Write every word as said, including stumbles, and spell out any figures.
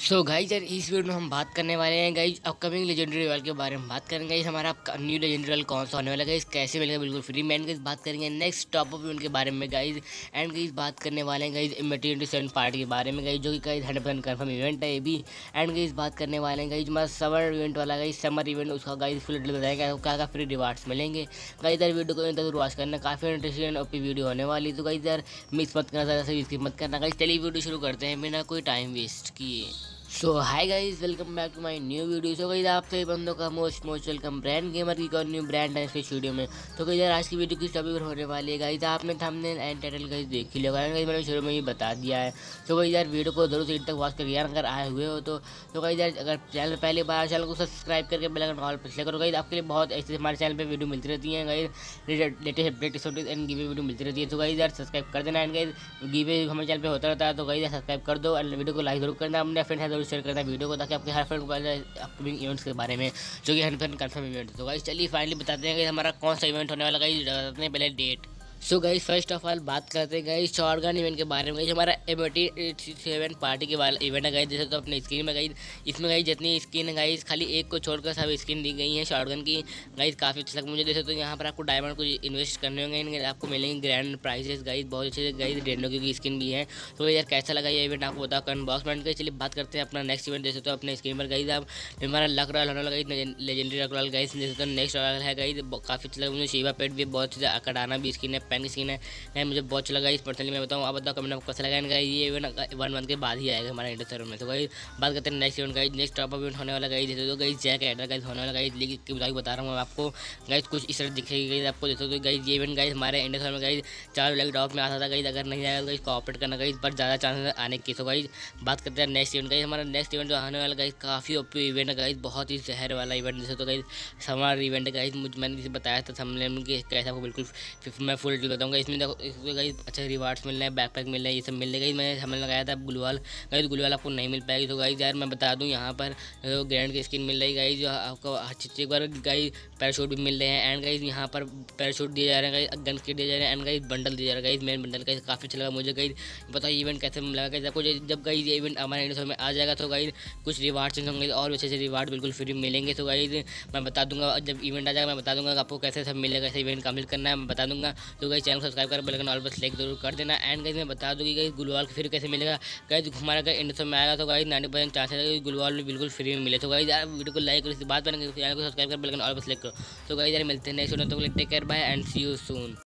So guys यार इस video में हम बात करने वाले हैं गाइज अपकमिंग लेजेंडरी रिवाल के बारे में बात करेंगे गाइज हमारा न्यू लेजेंडरी रिवाल कौन सा होने वाला है गाइज, कैसे मिलेगा बिल्कुल फ्री में। एंड गाइज बात करेंगे नेक्स्ट टॉप अप इवेंट के बारे में गाइज। एंड गाइज बात करने वाले हैं गाइज इमेटिव सेवन पार्टी के बारे में गाइज, जो कि guys hundred percent confirm event है ये भी। एंड गाइज बात करने वाले हैं गाइज हमारा समर इवेंट वाला गाइज समर इवेंट, उसका गाइज फुल डिटेल बताएंगे क्या क्या फ्री रिवार्ड्स मिलेंगे गाइज। यार वीडियो को जरूर वॉच करना, काफ़ी इंटरेस्टिंग ओपी वीडियो होने वाली, तो गाइज यार मिस मत करना, ज़्यादा से स्किप मत करना गाइज। चलिए वीडियो शुरू करते हैं बिना कोई टाइम वेस्ट किए। So hi guys, welcome back to my new video. So guys आप सभी बंदों का most most welcome brand gamer की न्यू ब्रांड है इस वीडियो में। तो गाइज यार आज की वीडियो किस टॉपिक पर होने वाली है गाइज, आपने थंबनेल एंड टाइटल गाइज देख ही लिया गाइज, मैंने शुरू में ही बता दिया है। तो गाइज यार वीडियो को जरूर से तक वॉच करिए यार, अगर आए हुए हो तो। तो गाइज यार अगर चैनल पहले बार चैनल को सब्सक्राइब करके बेल आइकन ऑल पर क्लिक करो गाइज, आपके लिए बहुत ऐसे हमारे चैनल पर वीडियो मिलती रहती है guys, latest update and giveaway video मिलती रहती है। तो गाइज यार सब्सक्राइब कर देना। एंड गाइज गिवे हमारे चैनल पर होता रहता है, तो गाइज सब्सक्राइब कर दो एंड वीडियो को लाइक जरूर करना, अपने फ्रेंड से जरूर शेयर करना वीडियो को, ताकि आपके हर फ्रेंड को अपकमिंग इवेंट्स के बारे में, जो कि हंड्रेड परसेंट कन्फर्म इवेंट है। तो गाइस चलिए फाइनली बताते हैं कि हमारा कौन सा इवेंट होने वाला गाइस, बताते हैं पहले date. So guys first of all बात करते हैं गाइज शॉटगन इवेंट के बारे में गाइज, हमारा एमटी सेवन पार्टी के वाला इवेंट है गाइज। जैसे तो अपने स्क्रीन में गाइज, इसमें गाइज जितनी स्किन है गाइज खाली एक को छोड़कर सब स्किन दी गई है शॉटगन की गाइज, काफ़ी अच्छा लगा मुझे। जैसे तो यहाँ पर आपको डायमंड को इन्वेस्ट करने होंगे, आपको मिलेंगे ग्रैंड प्राइजेस गाइज, बहुत अच्छे गाइज रेंडो की स्किन भी है। तो यार कैसा लगा ये इवेंट आपको बताओ कमेंट बॉक्स में। चलिए बात करते हैं अपना नेक्स्ट इवेंट। जैसे तो अपने स्क्रीन पर गाइज आप हमारा लक रॉयल होने लगा लेजेंडरी लक रॉयल गाइज। जैसे तो नेक्स्ट रॉयल है गाइज, काफ़ी अच्छा लगा मुझे। शिवा पेट भी बहुत अच्छा, अकडाना भी स्किन है, पैन की स्किन है, है मुझे बहुत अच्छा लगा इस पर्सनली मैं बताऊँ। आप बताओ कमेंट में कैसा लगा इनका, ये इवेंट वन मंथ के बाद ही आएगा हमारा इंडो सर्वर में। तो गाइस बात करते हैं next event guys, next top event होने वाला गाइस। जैसे तो गाइस जैक एडर गाइस होने वाला गाइस, लेकिन बताइए बता रहा हूँ आपको गाइस, कुछ इस तरह दिखेगी गाइस आपको। जैसे तो गाइस ये इवेंट गाइस हमारे इंडो सर्वर में गाइस चार लाख टॉप में आता था गाइस, अगर नहीं आएगा गाइस कॉपरेट करना गाइस, पर ज़्यादा चांसेस आने की। तो गाइस बात करते हैं नेक्स्ट इवेंट गाइस, हमारा नेक्स्ट इवेंट जो आने वाला गाइस काफ़ी ओपी इवेंट है गाइस, बहुत ही जहर वाला इवेंट। जैसे तो गाइस समर इवेंट गाइस, मुझे मैंने जैसे बताया था हमने कि कैसे आपको बिल्कुल मैं फुल डिटेल बताऊँगा। इसमें देखो इसमें गाइस अच्छा रिवार्ड्स मिल रहे हैं, बैकपैक मिल रहा है, ये सब मिल रहा है। मैंने हमने लगाया था गुलवाल गाइस, गुलवाल आपको नहीं मिल पाएगी। तो गाइस यार मैं बता दूं यहाँ पर ग्रैंड की स्किन मिल रही है गाइस, जो आपको अच्छी एक बार गाइस पैराशूट भी मिल रहे हैं। एंड गाइस यहाँ पर पैराशूट दिए जा रहे हैं गाइस, गन किट दिए जा रहे हैं, एंड गाइस बंडल दिया जा रहा है गाइस, मेन बंडल गाइस काफ़ी अच्छा लगा मुझे गाइस। बताइए इवेंट कैसे लगा गाइस आपको, जब गाइस ये इवेंट हमारे इंडिया में आ जाएगा तो गाइस कुछ रिवार्ड्स होंगे और अच्छे अच्छे रिवार्ड बिल्कुल फ्री मिलेंगे। तो गाइस मैं बता दूंगा जब इवेंट आ जाएगा, मैं बता दूंगा आपको कैसे सब मिलेगा, कैसे इवेंट कंप्लीट करना है मैं बता दूंगा। तो गाइस चैनल सब्सक्राइब कर बेल आइकन ऑल पर क्लिक जरूर कर देना। एंड गाइस मैं बता दूँ कि गाइस गुलवाल फिर कैसे मिलेगा गाइस, हमारा अगर इंडो में आएगा तो गाइस नाइन्टी परसेंट चांसेस है कि गुलवाल भी बिल्कुल फ्री में मिले। तो गाइस यार वीडियो को लाइक करो, इस बात पर चैनल को सब्सक्राइब कर बेल आइकन ऑल पर क्लिक करो। तो गाइस यार मिलते हैं नेक्स्ट वीडियो में, तो take care bye and see you soon.